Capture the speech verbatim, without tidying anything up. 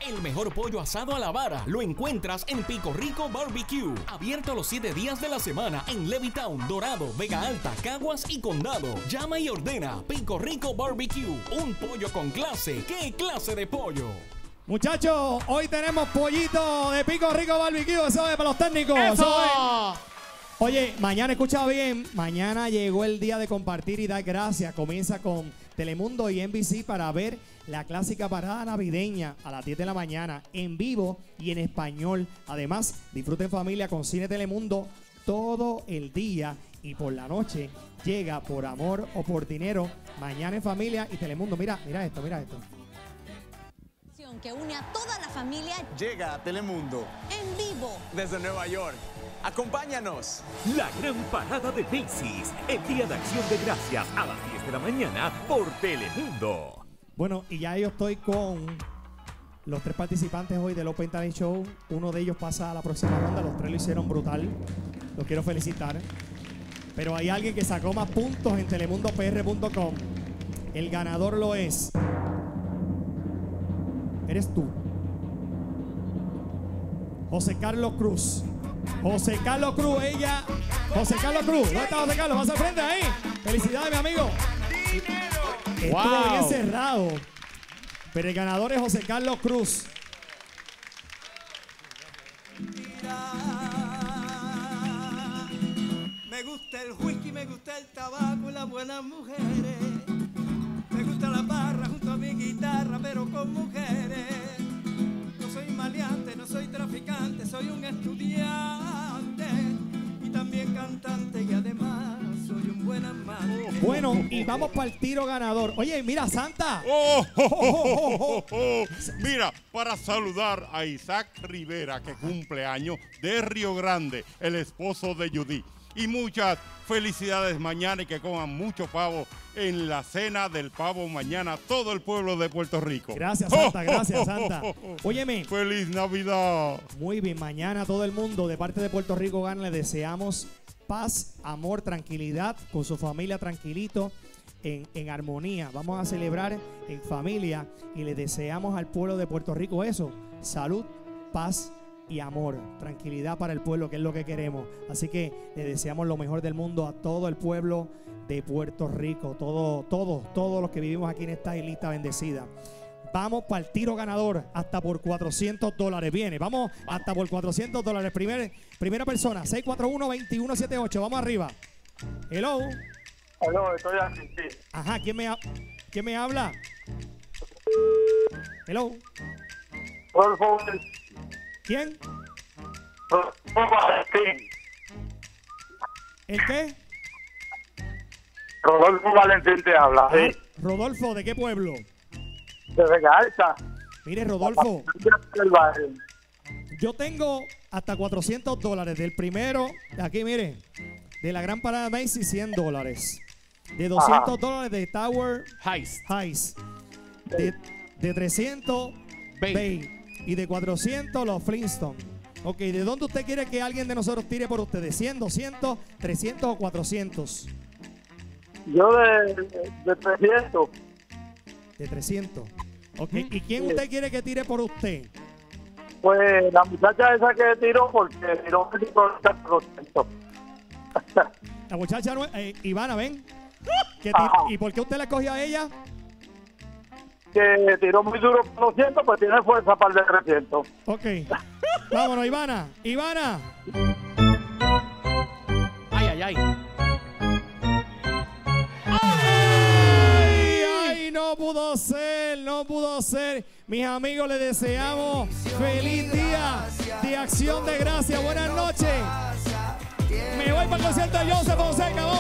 El mejor pollo asado a la vara lo encuentras en Pico Rico Barbecue. Abierto los siete días de la semana en Levittown, Dorado, Vega Alta, Caguas y Condado. Llama y ordena Pico Rico Barbecue. Un pollo con clase. ¿Qué clase de pollo? Muchachos, hoy tenemos pollito de Pico Rico Barbecue. Eso es para los técnicos. ¡Eso! Eso es. Oye, mañana, escucha bien, mañana llegó el día de compartir y dar gracias. Comienza con Telemundo y N B C para ver la clásica parada navideña a las diez de la mañana en vivo y en español. Además, disfruten familia con Cine Telemundo todo el día y por la noche llega Por Amor o Por Dinero. Mañana en familia y Telemundo. Mira, mira esto, mira esto. Que une a toda la familia. Llega a Telemundo En vivo. desde Nueva York. Acompáñanos. La gran parada de Macy's, el día de acción de gracias a las diez de la mañana por Telemundo. Bueno, y ya yo estoy con los tres participantes hoy del Open Talent Show. Uno de ellos pasa a la próxima ronda. Los tres lo hicieron brutal. Los quiero felicitar. Pero hay alguien que sacó más puntos en telemundo p r punto com. El ganador lo es. Eres tú. José Carlos Cruz. José Carlos Cruz, ella. José Carlos Cruz. ¿Dónde está José Carlos? Vas al frente ahí. Felicidades, mi amigo. Estuvo Wow. bien cerrado. Pero el ganador es José Carlos Cruz. Me gusta el whisky, me gusta el tabaco y las buenas mujeres. Me gusta la barra junto a mi guitarra, pero con mujeres. No soy maleante, no soy traficante, soy un estudiante y también cantante y además soy un buen amante. Bueno, y vamos para el tiro ganador. Oye, mira, Santa. Oh, oh, oh, oh, oh. Mira, para saludar a Isaac Rivera, que cumple años, de Río Grande, el esposo de Judy. Y muchas felicidades mañana y que coman mucho pavo en la cena del pavo mañana todo el pueblo de Puerto Rico. Gracias, Santa, gracias, Santa. Óyeme. ¡Feliz Navidad! Muy bien, mañana todo el mundo de parte de Puerto Rico Gana le deseamos paz, amor, tranquilidad, con su familia tranquilito, en, en armonía. Vamos a celebrar en familia y le deseamos al pueblo de Puerto Rico eso, salud, paz y amor, tranquilidad para el pueblo, que es lo que queremos. Así que le deseamos lo mejor del mundo a todo el pueblo de Puerto Rico, todo, todos, todos los que vivimos aquí en esta islita bendecida. Vamos para el tiro ganador hasta por cuatrocientos dólares. Viene, vamos hasta por cuatrocientos dólares. Primer, primera persona, seis cuatro uno, dos uno siete ocho. Vamos arriba. Hello. Hello, estoy aquí. Sí. Ajá, ¿quién me, ha- ¿quién me habla? Hello. Rodolfo, ¿Quién? Rodolfo Valentín. ¿El qué? Rodolfo Valentín te habla. Ah, Sí. Rodolfo, ¿de qué pueblo? De Vega Alta. Mire, Rodolfo, Del barrio. yo tengo hasta cuatrocientos dólares. Del primero, aquí mire, de la gran parada Macy's, cien dólares. De doscientos dólares de Tower Heist. Heights. De, de trescientos, Bay. Bay. Y de cuatrocientos, los Flintstones. Ok, ¿de dónde usted quiere que alguien de nosotros tire por usted? ¿De cien, doscientos, trescientos o cuatrocientos? Yo de, de trescientos. De trescientos. Ok, ¿y quién usted quiere que tire por usted? Pues la muchacha esa que tiró, porque tiró por trescientos. La muchacha, nue- eh, Ivana, ven. Que ti- Ajá. ¿Y por qué usted la escogió a ella? Que tiró muy duro por doscientos, pues tiene fuerza para el de trescientos. Ok. Vámonos, Ivana. Ivana. Ay, ay, ay. Ay, ay, no pudo ser, no pudo ser. Mis amigos, les deseamos feliz día de acción de gracia. Buenas noches. Me voy para el concierto de Joseph Fonseca.